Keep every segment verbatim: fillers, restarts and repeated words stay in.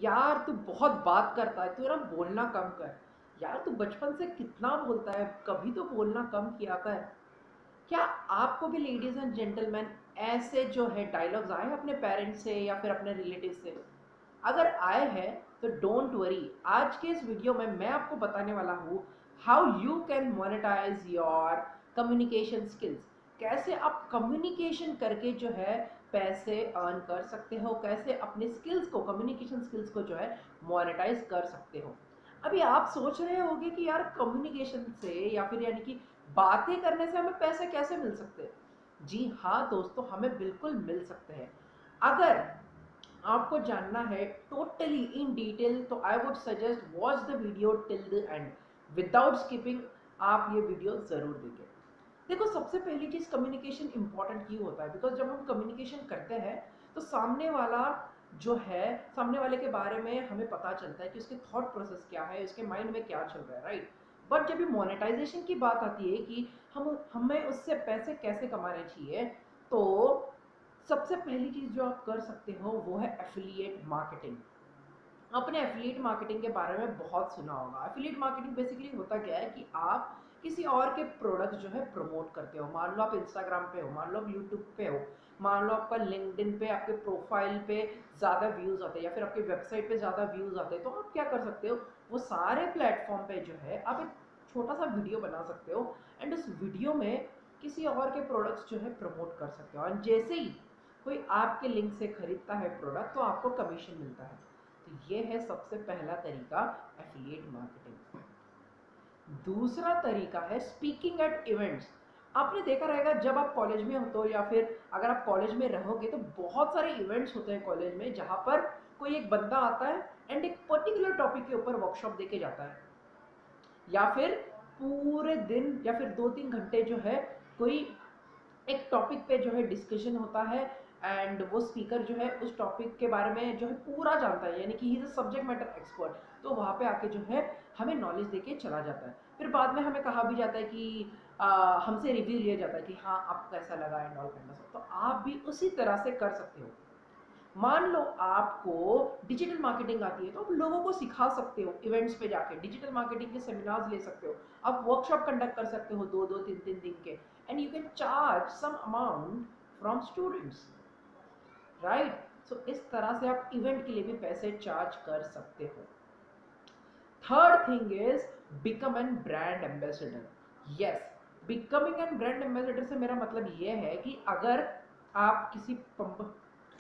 यार तू बहुत बात करता है, तू ना बोलना कम कर। यार तू बचपन से कितना बोलता है, कभी तो बोलना कम किया कर। क्या आपको भी लेडीज एंड जेंटलमैन ऐसे जो है डायलॉग्स आए हैं अपने पेरेंट्स से या फिर अपने रिलेटिव से? अगर आए हैं तो डोंट वरी, आज के इस वीडियो में मैं आपको बताने वाला हूँ how you can monetize your communication skills. कैसे आप कम्युनिकेशन करके जो है पैसे अर्न कर सकते हो, कैसे अपने स्किल्स को, कम्युनिकेशन स्किल्स को जो है मोनेटाइज कर सकते हो। अभी आप सोच रहे होंगे कि यार कम्युनिकेशन से या फिर यानी कि बातें करने से हमें पैसे कैसे मिल सकते हैं। जी हाँ दोस्तों, हमें बिल्कुल मिल सकते हैं। अगर आपको जानना है टोटली इन डिटेल तो I would suggest watch the video till the end without skipping. आप ये वीडियो जरूर देखें। देखो, सबसे पहली चीज कम्युनिकेशन इंपॉर्टेंट क्यों होता है? बिकॉज जब हम कम्युनिकेशन करते हैं तो सामने वाला जो है, सामने वाले के बारे में हमें पता चलता है कि उसके थॉट प्रोसेस क्या है, उसके माइंड में क्या चल रहा है, राइट। बट जब ये मोनेटाइजेशन की बात आती है कि हम हमें उससे पैसे कैसे कमाने चाहिए, तो सबसे पहली चीज जो आप कर सकते हो वो है एफिलिएट मार्केटिंग। आपने एफिलिएट मार्केटिंग के बारे में बहुत सुना होगा। एफिलिएट मार्केटिंग बेसिकली होता क्या है कि आप किसी और के प्रोडक्ट जो है प्रमोट करते हो। मान लो आप इंस्टाग्राम पे हो, मान लो आप यूट्यूब पे हो, मान लो आपका लिंक्डइन पे आपके प्रोफाइल पे ज़्यादा व्यूज़ आते हैं या फिर आपकी वेबसाइट पे ज़्यादा व्यूज़ आते हैं, तो आप क्या कर सकते हो, वो सारे प्लेटफॉर्म पे जो है आप एक छोटा सा वीडियो बना सकते हो एंड उस वीडियो में किसी और के प्रोडक्ट्स जो है प्रमोट कर सकते हो। और जैसे ही कोई आपके लिंक से खरीदता है प्रोडक्ट तो आपको कमीशन मिलता है। तो ये है सबसे पहला तरीका, एफिलिएट मार्केटिंग। दूसरा तरीका है स्पीकिंग एट इवेंट्स। आपने देखा रहेगा जब आप कॉलेज में होते हो या फिर अगर आप कॉलेज में रहोगे तो बहुत सारे इवेंट्स होते हैं कॉलेज में, जहां पर कोई एक बंदा आता है एंड एक पर्टिकुलर टॉपिक के ऊपर वर्कशॉप देके जाता है, या फिर पूरे दिन या फिर दो तीन घंटे जो है कोई एक टॉपिक पे जो है डिस्कशन होता है एंड वो स्पीकर जो है उस टॉपिक के बारे में जो है पूरा जानता है, यानी कि he is a subject matter expert. तो वहाँ पे आके जो है हमें नॉलेज देके चला जाता है। फिर बाद में हमें कहा भी जाता है कि आ, हमसे रिव्यू लिया जाता है कि हाँ आपको कैसा लगा and all kind of stuff. तो आप भी उसी तरह से कर सकते हो। मान लो आपको डिजिटल मार्केटिंग आती है तो आप लोगों को सिखा सकते हो, इवेंट्स पे जाके डिजिटल मार्केटिंग के सेमिनार्स ले सकते हो, आप वर्कशॉप कंडक्ट कर सकते हो दो दो तीन तीन दिन के, and you can charge some amount from students, right. So इस तरह से आप इवेंट के लिए भी पैसे चार्ज कर सकते हो। Third thing is become an brand ambassador. Yes, becoming an brand ambassador से मेरा मतलब ये है कि अगर आप किसी पंप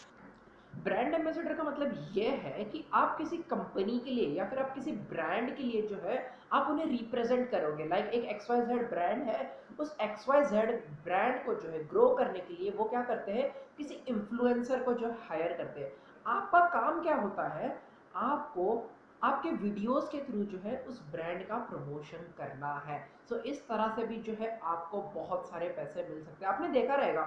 ब्रांड एम्बेसडर का मतलब ये है कि आप किसी कंपनी के लिए या फिर आप किसी ब्रांड के लिए जो है आप उन्हें रिप्रेजेंट करोगे। लाइक एक एक्स वाई जेड ब्रांड है, उस एक्स वाई जेड ब्रांड को जो है ग्रो करने के लिए वो क्या करते हैं, किसी इन्फ्लुएंसर को जो हायर करते हैं। आपका काम क्या होता है, आपको आपके वीडियोस के थ्रू जो है उस ब्रांड का प्रमोशन करना है। सो so, इस तरह से भी जो है आपको बहुत सारे पैसे मिल सकते हैं। आपने देखा रहेगा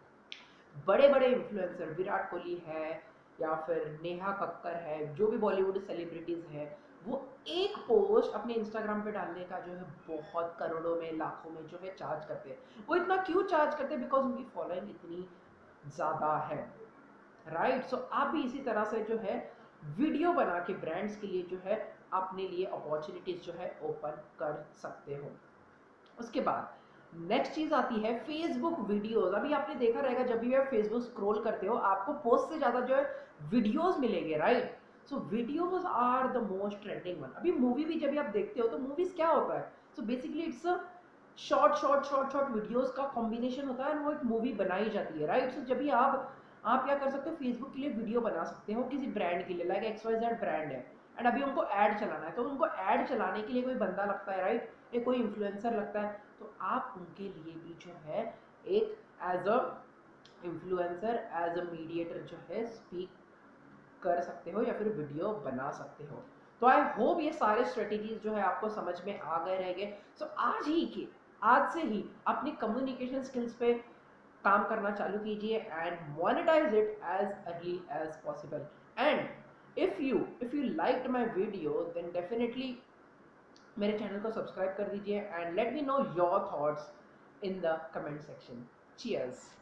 बड़े बड़े इन्फ्लुएंसर, विराट कोहली है या फिर नेहा कक्कर है, जो भी बॉलीवुड सेलिब्रिटीज है, वो एक पोस्ट अपने इंस्टाग्राम पे डालने का जो है बहुत करोड़ों में, लाखों में जो है चार्ज करते हैं। वो इतना क्यों चार्ज करते हैं? बिकॉज उनकी फॉलोइंग इतनी ज़्यादा है, राइट। सो आप भी इसी तरह से जो है वीडियो बना के ब्रांड्स के लिए जो है अपने लिए अपॉर्चुनिटीज जो है ओपन कर सकते हो। उसके बाद नेक्स्ट चीज आती है फेसबुक वीडियोस। अभी आपने देखा रहेगा जब भी आप फेसबुक स्क्रॉल करते हो आपको पोस्ट से ज्यादा जो है वीडियोस मिलेंगे, right. So videos are the most trending one. अभी मूवी भी जब भी आप देखते हो तो मूवीज क्या होता है, so basically it's a short short short short videos का कॉम्बिनेशन होता है और वो एक मूवी बनाई जाती है, राइट। सो जब भी आप आप क्या कर सकते हो, फेसबुक के लिए वीडियो बना सकते हो किसी ब्रांड के लिए, like X Y Z brand है एंड अभी उनको ऐड चलाना है, तो उनको ऐड चलाने के लिए कोई बंदा लगता है, राइट, या कोई इन्फ्लुएंसर लगता है। तो आप उनके लिए भी जो है एक as a influencer, as a mediator जो है स्पीक कर सकते हो या फिर वीडियो बना सकते हो। तो आई होप ये सारे स्ट्रेटेजीज जो है आपको समझ में आ गए रहेंगे। सो so, आज ही की आज से ही अपनी कम्युनिकेशन स्किल्स पे काम करना चालू कीजिए and monetize it as early as possible. And if you if you liked my video then definitely मेरे चैनल को सब्सक्राइब कर दीजिए and let me know your thoughts in the comment section. Cheers.